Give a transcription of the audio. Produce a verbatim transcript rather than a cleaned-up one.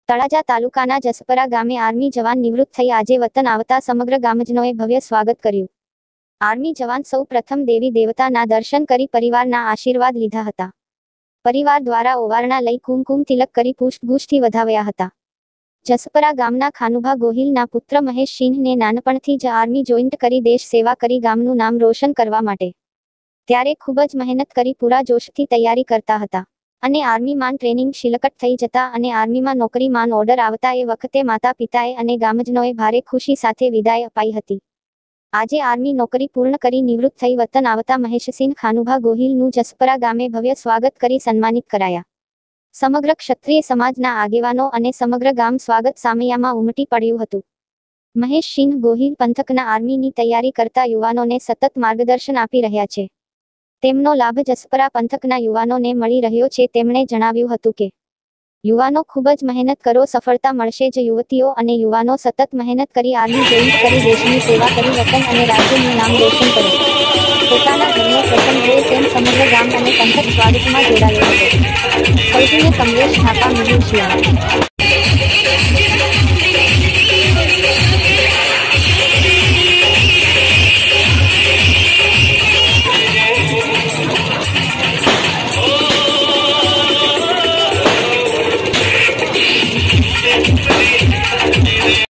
તળાજા તાલુકાના જસપરા ગામે આર્મી જવાન નિવૃત્ત થઈ આજે વતન આવતા સમગ્ર ગામજનોએ ભવ્ય સ્વાગત કર્યું. આર્મી જવાન સૌ પ્રથમ દેવી દેવતાના દર્શન કરી પરિવારના આશીર્વાદ લીધા હતા. પરિવાર દ્વારા ઓવારણા લઈ કુમકુમ તિલક કરી પુષ્પગુચ્છથી વધાવ્યા હતા. જસપરા ગામના ખાનુભા ગોહિલના પુત્ર મહેશ સિંહને નાનપણથી જ આર્મી જોઈન્ટ કરી દેશ સેવા કરી ગામનું નામ રોશન કરવા માટે ત્યારે ખૂબ જ મહેનત કરી પૂરા જોશથી તૈયારી કરતા હતા અને આર્મીમાં ટ્રેનિંગ શિલકટ થઈ જતા અને આર્મીમાં નોકરીમાં ઓર્ડર આવતા એ વખતે માતા પિતાએ અને ગામજનોએ ભારે ખુશી સાથે વિદાય અપાઈ હતી. આજે આર્મી નોકરી પૂર્ણ કરી નિવૃત્ત થઈ વતન આવતા મહેશસિંહ ખાનુભા ગોહિલનું જસપરા ગામે ભવ્ય સ્વાગત કરી સન્માનિત કરાયા. સમગ્ર ક્ષત્રિય સમાજના આગેવાનો અને સમગ્ર ગામ સ્વાગત સામૈયામાં ઉમટી પડ્યું હતું. મહેશ સિંહ ગોહિલ પંથકના આર્મીની તૈયારી કરતા યુવાનોને સતત માર્ગદર્શન આપી રહ્યા છે. તેમનો લાભ જસપરા પંથકના યુવાનોને મળી રહ્યો છે. તેમણે જણાવ્યું હતું કે યુવાનો ખૂબ જ મહેનત કરો, સફળતા મળશે જ. યુવતીઓ અને યુવાનો સતત મહેનત કરી આર્મી જોઈન્ટ કરી દેશની સેવા કરી વતન અને રાજ્યનું નામ રોશન કરો. પોતાના ઘરનો પ્રસંગ હોય તેમ સમગ્ર ગામ અને પંથક સ્વાગતમાં જોડાયો હતો. સૌજીને કમલેશ ઠાપા, મિહિર શિયાળ.